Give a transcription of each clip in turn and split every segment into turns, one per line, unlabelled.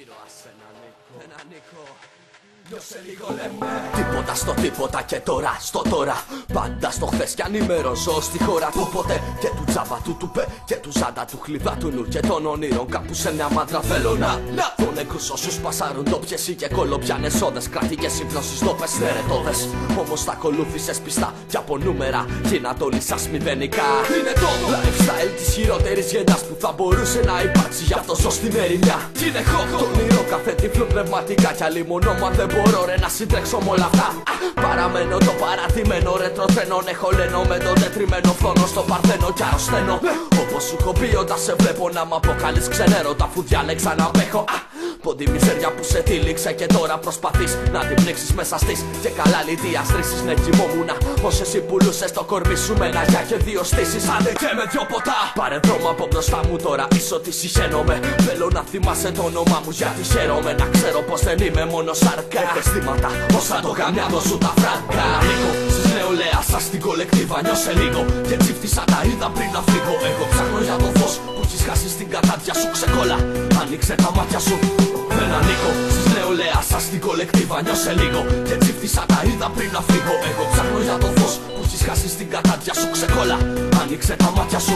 Ήρωας ένα Νίκο. Νιώσε λίγο λέμε. Τίποτα στο τίποτα και τώρα στο τώρα. Πάντα στο χθες κι ανήμερο ζω στη χώρα του ποτέ. Και του τζάμπα του τουπέ και του ζάντα του χλιβά του νου. Και των ονείρων κάπου σε μια μάντρα θέλω να δω νεκρούς όσους πασάρουν ντόπιες ή και κολοπιάνες όδες. Κρατικές υπνώσεις ντόπες νερετόδες. Όμως τα ακολούθησες πιστά κι από νούμερα. Κι να το λύσας μηδενικά. Είναι το lifestyle της χειρότερης γενιάς που θα μπορούσε να υπάρξει. Γι' αυτό ζω στην ερημιά. Κι είναι χώκο το όνειρο κάθε τύφλο πνευματικά. Κι άλλη μονόμα δεν μπορώ ρε να συντρέξω με όλα αυτά. Παραμένω το παρατημένο ρετροθρένον. Έχω λένο με τον τετριμένο φθόνο στο παρθένο κι αρρωσταίνω. Όπως σου έχω πει όταν σε βλέπω να μ' αποκαλείς ξενέρωτα αφού διάλεξα να απέχω. Πόντι μιζέρια που σε τύλιξε και τώρα προσπαθείς να την πνίξεις μέσα στις. Και καλά λιτία στρίσεις ναι κοιμόμουνα. Πως εσύ πουλούσες το κορμί σου με ένα γεια και δύο στήσεις. Άντε και με δυο ποτά. Πάρε δρόμο από μπροστά μου τώρα ίσο ότι συχαίνομαι. Θέλω να θυμάσαι το όνομά μου γιατί χαίρομαι. Να ξέρω πως δεν είμαι μόνο σαρκά. Επαισθήματα όσα το γαμιάδο σου τα φράγκα. Νίκο στις νεολαία σας στην κολεκτίβα νιώσε λίγο. Και τσίφτησα τα είδα πριν να φύγω. Εγώ ψάχνω για το φως που έχεις χάσει στην κατάδια σου ξεκόλα. Άνοιξε τα μάτια σου. Δεν ανήκω στις νεολαία σας στην κολεκτίβα νιώσε λίγο. Και τσίφτησα τα είδα πριν να φύγω. Εγώ ψάχνω για το φως που έχεις χάσει στην κατάδια σου ξεκόλα. Άνοιξε τα μάτια σου.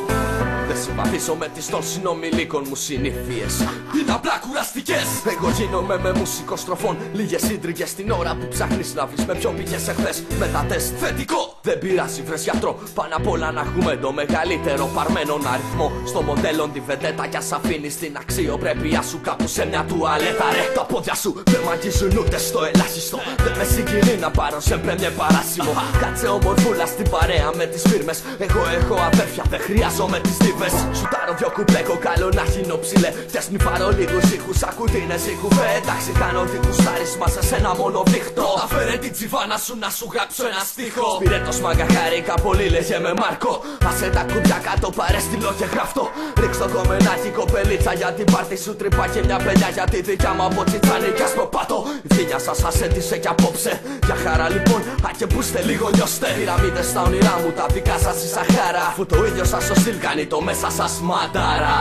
Δεν συμπαθήσω με τις των συνομιλίκων μου συνήθειες. Είναι απλά κουραστικές. Εγώ γίνομαι με μουσικό στροφών. Λίγες σύντριγες την ώρα που ψάχνεις να βρεις με ποιον πήγες εχθές. Με τα τεστ θετικό. Δεν πειράζει βρες γιατρό. Πάνω απ' όλα να έχουμε το μεγαλύτερο παρμένον αριθμό. Στο μοντέλο τη βεντέτα κι ας αφήνεις την αξιοπρέπεια σου κάπου σε μια τουαλέτα ρε. Τα πόδια σου δεν μ' αγγίζουν ούτε στο ελάχιστο. Δεν με συγκινεί να πάρω σε πρέμιε παράσημο. Κάτσε ομορφούλα στην παρέα με τις φίρμες. Εγώ έχω αδέρφια δεν χρειάζομαι τις δίβες. Σουτάρω δυο κουμπλέ κοκάλο να χύνω ψηλέ. Και σνιφάρω λίγους ήχους ακουτίνες ήχουβε. Εντάξει κάνω τι κουστάρεις μας σε ένα μόνο δίχτω. Αφαίρε την τσιβάνα σου να σου γράψω ένα στίχο. Σπυρέτος μάγκα χάρηκα πολύ λέγε με Μάρκο. Άσε τα κουμπιά κάτω πάρε στυλό και γράφτο. Ρίξ' το κομμενάκι κοπελίτσα για την πάρτι σου τρυπά. Και μια πελιά για τη δικιά μου από τσιτσάνικα στο πάτο. Η φίλια σας σας έντυσε κι απόψε. Για χαρά λοιπόν α και πούστε λίγο νιώστε. Πυραμίδες στα όνειρά μου τα δικά σας η Σαχάρα. Αφού το ίδιο σας το στυλ κάνει το μέσα σας μαντάρα.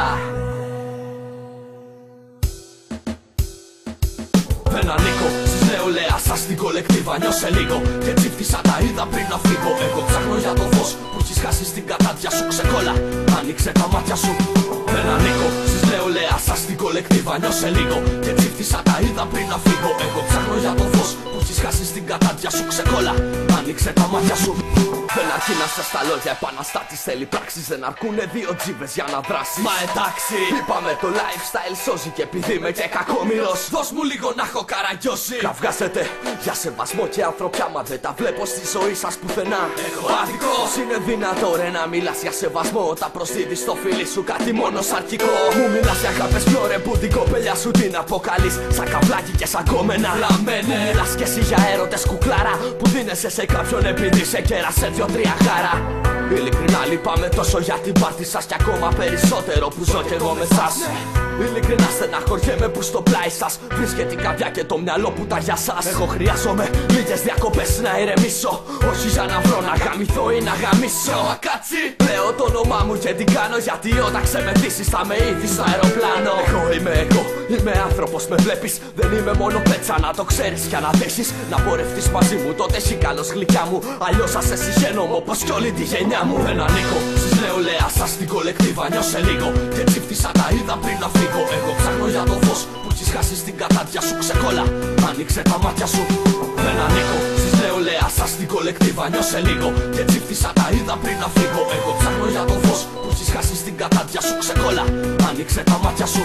Δεν ανήκω στις νεολαία σας στην κολεκτίβα νιώσε λίγο. Και τσίφτησα τα είδα πριν να φύγω. Εγώ ψάχνω για το φως που έχεις χάσει στην κατάδια σου ξεκόλα. Άνοιξε τα μάτια σου. Δεν ανήκω στις νεολαία σας στην κολεκτίβα νιώσε λίγο. Και τσίφτησα τα είδα πριν να φύγω. Εγώ ψάχνω για το φως που έχεις χάσει στην κατάδια σου ξεκόλα. Άνοιξε τα μάτια σου. Δεν αρκεί να σας τα λόγια επαναστάτης θέλει πράξεις. Δεν αρκούνε δύο τζίβες για να δράσεις. Μα εντάξει είπαμε το lifestyle σώζει. Και επειδή είμαι και κακόμοιρος δώσ' μου λίγο να έχω καραγκιώσει. Καυγάζετε για σεβασμό και ανθρωπιά. Μα δεν τα βλέπω στη ζωή σας πουθενά. Έχω άδικο. Είναι δυνατό ρε να μιλάς για σεβασμό όταν προσδίδεις στο φίλι σου κάτι μόνο σαρκικό. Μου μιλάς για αγάπες πιο ρε που την κοπελιά σου την αποκαλείς σαν καβλάκι και σαν κόμενα. Λαμένε. Μιλάς κι εσύ για έρωτες κουκλάρα που δίνεσαι σε κάποιον επειδή σε κέρασε δυο-τρία χάρα. Ειλικρινά λυπάμαι τόσο για την πάρτι σας. Κι ακόμα περισσότερο που ζω κι εγώ με σας. Ειλικρινά στεναχωριέμαι που στο πλάι σας βρίσκεται η καρδιά και το μυαλό που τα για σας. Εγώ χρειάζομαι λίγες διακοπές να ηρεμήσω. Όχι για να βρω να γαμηθώ ή να γαμίσω. Ακάτσι λέω το όνομά μου και την κάνω. Γιατί όταν ξεμεθύσεις θα με είδεις στο αεροπλάνο. Εγώ είμαι άνθρωπος με βλέπεις. Δεν είμαι μόνο πέτσα να το ξέρεις. Κι αν αντέχεις να πορευτείς μαζί μου τότε εσύ καλώς γλυκιά μου. Αλλιώς θα σε συγχαίνομαι όπως κι όλη τη γενιά μου. Δεν ανήκω στις νεολαία σας στην κολεκτίβα νιώσε λίγο. Και τσίφτησα τα είδα πριν να φύγω. Εγώ ψάχνω για το φως που έχεις χάσει στην κατάδια σου ξεκόλα. Άνοιξε τα μάτια σου. Δεν ανήκω στις νεολαία σας στην κολεκτίβα νιώσε λίγο. Και τσίφτησα τα είδα πριν να φύγω. Εγώ ψάχνω για το φως που έχεις χάσει στην κατάδια σου ξεκόλα. Άνοιξε τα μάτια σου.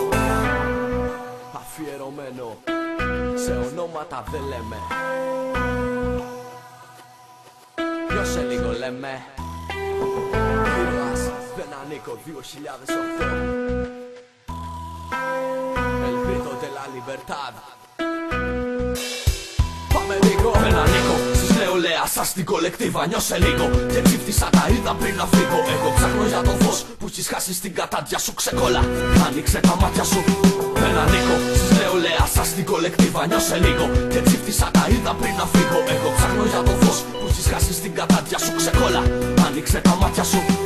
Αφιερωμένο σε ονόματα δεν λέμε. Νιώσε λίγο λέμε. Ήρωας δεν ανήκω 2008. El grito de la libertad. Πάμε λίγο. Δεν ανήκω στις νεολαία σας στην κολεκτίβα νιώσε λίγο. Και τσίφτησα τα είδα πριν να φύγω. Εγώ ψάχνω για το φως που έχεις χάσει στην κατάδια σου ξεκόλα. Άνοιξε τα μάτια σου. Δεν ανήκω στις νεολαία σας στην κολεκτίβα νιώσε λίγο. Και τσίφτησα τα είδα πριν να φύγω. Εγώ ψάχνω για το φως που έχεις χάσει στην κατάδια σου ξεκόλα. Άνοιξε τα μάτια σου.